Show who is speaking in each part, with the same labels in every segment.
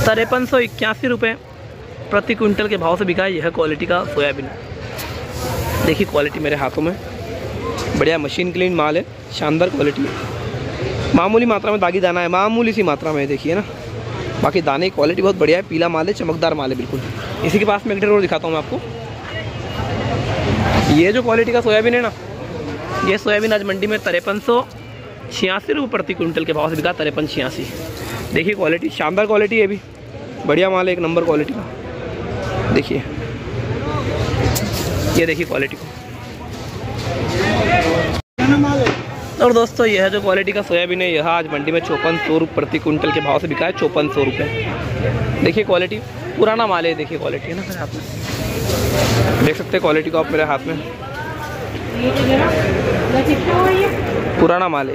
Speaker 1: 5381 प्रति क्विंटल के भाव से बिका है। यह क्वालिटी का सोयाबीन। देखिए क्वालिटी मेरे हाथों में, बढ़िया मशीन क्लीन माल है, शानदार क्वालिटी है। मामूली मात्रा में दागी दाना है, मामूली सी मात्रा में देखिए ना, बाकी दाने की क्वालिटी बहुत बढ़िया है, पीला माल है, चमकदार माल है बिल्कुल। इसी के पास में एक और दिखाता हूँ मैं आपको। ये जो क्वालिटी का सोयाबीन है ना, ये सोयाबीन आज मंडी में 5386 रुपये प्रति क्विंटल के भाव से बिका। 5386। देखिए क्वालिटी, शानदार क्वालिटी है, भी बढ़िया माल है, एक नंबर क्वालिटी का। देखिए, ये देखिए क्वालिटी को। और दोस्तों यह जो क्वालिटी का सोयाबीन है, यह आज मंडी में 5400 रुपये प्रति क्विंटल के भाव से बिका है। 5400 रुपये। देखिए क्वालिटी, पुराना माल है। देखिए क्वालिटी है ना मेरे हाथ में, देख सकते हैं क्वालिटी को आप मेरे हाथ में, पुराना माल है।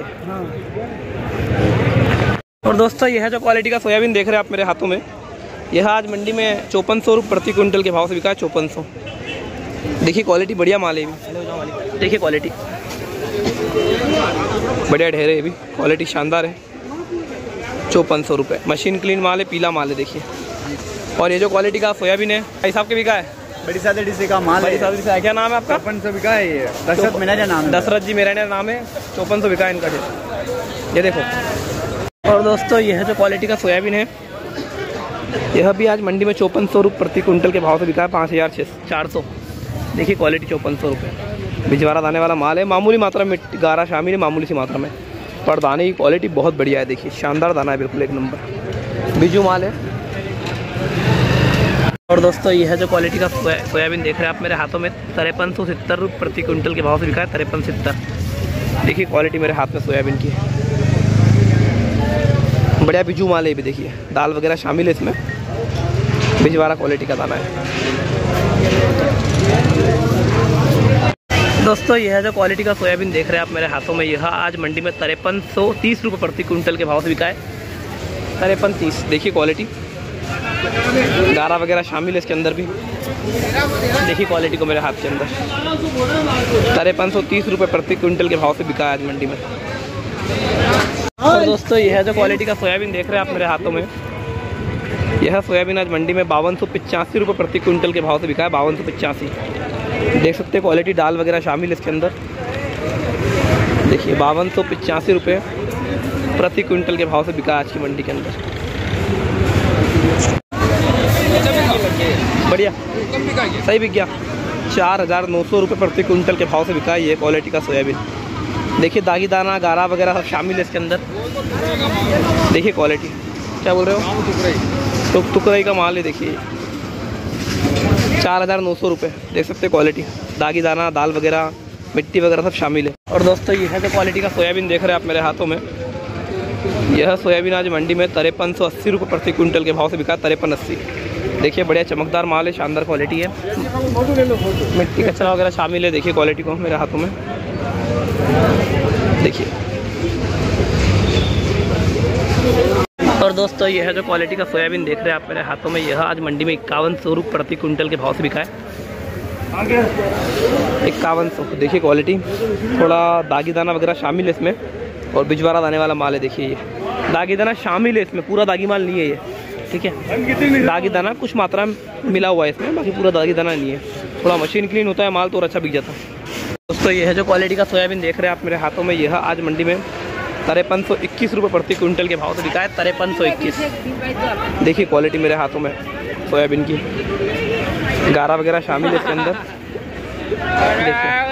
Speaker 1: और दोस्तों यह जो क्वालिटी का सोयाबीन देख रहे हैं आप मेरे हाथों में, यह आज मंडी में 5400 रुपये प्रति क्विंटल के भाव से बिका है। 5400। देखिए क्वालिटी, बढ़िया माल है। देखिए क्वालिटी, बढ़िया ढेरे है भी, क्वालिटी शानदार है। 5400 रुपये, मशीन क्लीन माल है, पीला माल है। देखिए, और ये जो क्वालिटी का सोयाबीन है भाई साहब के बिका है,
Speaker 2: बड़ी सादे डिसी का माल है।
Speaker 1: क्या नाम है आपका?
Speaker 2: 5400 बिका है। ये दशरथ मेरा नाम है।
Speaker 1: दशरथ जी मेरा नाम है। 5400 बिका है इनका ढेर। ये देखो। और दोस्तों यह जो क्वालिटी का सोयाबीन है, यह भी आज मंडी में 5400 रुपये प्रति क्विंटल के भाव से बिका है। 5400। देखिए क्वालिटी 5400 रुपये, भिजवारा दाने वाला माल है, मामूली मात्रा में गारा शामिल है, मामूली सी मात्रा में, पर दाने की क्वालिटी बहुत बढ़िया है। देखिए शानदार दाना है, बिल्कुल एक नंबर बिजू माल है। और दोस्तों यह जो क्वालिटी का सोयाबीन देख रहे हैं आप मेरे हाथों में, 5370 रुपये प्रति क्विंटल के भाव से बिका है। 5370। देखिए क्वालिटी मेरे हाथ में सोयाबीन की, बढ़िया बिजू माल है भी। देखिए दाल वगैरह शामिल है इसमें, भिजवारा क्वालिटी का दाना है। दोस्तों यह जो क्वालिटी का सोयाबीन देख रहे हैं आप मेरे हाथों में, यह आज मंडी में 5330 रुपये प्रति क्विंटल के भाव से बिका है। 5330। देखिए क्वालिटी, गारा वगैरह शामिल है इसके अंदर भी। देखिए क्वालिटी को मेरे हाथ के अंदर, 5330 रुपये प्रति क्विंटल के भाव से बिका है आज मंडी में। और दोस्तों यह जो क्वालिटी का सोयाबीन देख रहे हैं आप मेरे हाथों में, यह सोयाबीन आज मंडी में 5285 रुपये प्रति क्विंटल के भाव से बिका है। 5285। देख सकते हैं क्वालिटी, दाल वगैरह शामिल है इसके अंदर। देखिए 5285 रुपये प्रति क्विंटल के भाव से बिका आज की मंडी के अंदर। बढ़िया, सही बिक गया। 4900 रुपये प्रति क्विंटल के भाव से बिका है ये क्वालिटी का सोयाबीन। देखिए दागी दाना, गारा वगैरह सब शामिल है इसके अंदर। देखिए क्वालिटी, क्या बोल रहे हो? तो टुकराई का माल है। देखिए 4900 रुपये। देख सकते हैं क्वालिटी, दागी दाना, दाल वगैरह, मिट्टी वगैरह सब शामिल है। और दोस्तों यह जो क्वालिटी का सोयाबीन देख रहे हैं आप मेरे हाथों में, यह सोयाबीन आज मंडी में 5380 रुपये प्रति क्विंटल के भाव से बिका। 5380। देखिए बढ़िया चमकदार माल है, शानदार क्वालिटी है, मिट्टी कचरा वगैरह शामिल है। देखिए क्वालिटी को मेरे हाथों में, देखिए। और दोस्तों यह जो क्वालिटी का सोयाबीन देख रहे हैं आप मेरे हाथों में, यह आज मंडी में 5100 रुपये प्रति क्विंटल के भाव से बिका है। 5100। देखिए क्वालिटी, थोड़ा दागी दाना वगैरह शामिल है इसमें, और भिजवारा दाने वाला माल है। देखिए ये दागी दाना शामिल है इसमें, पूरा दागी माल नहीं है ये, ठीक है। दागी दाना कुछ मात्रा में मिला हुआ है इसमें, बाकी पूरा दागी दाना नहीं है। थोड़ा मशीन क्लीन होता है माल तो और अच्छा बिक जाता है। दोस्तों यह जो क्वालिटी का सोयाबीन देख रहे हैं आप मेरे हाथों में, यह आज मंडी में 5321 रुपये प्रति क्विंटल के भाव से बिका है। 5321। देखिए क्वालिटी मेरे हाथों में सोयाबीन की, गारा वगैरह शामिल है इसके अंदर। देखिए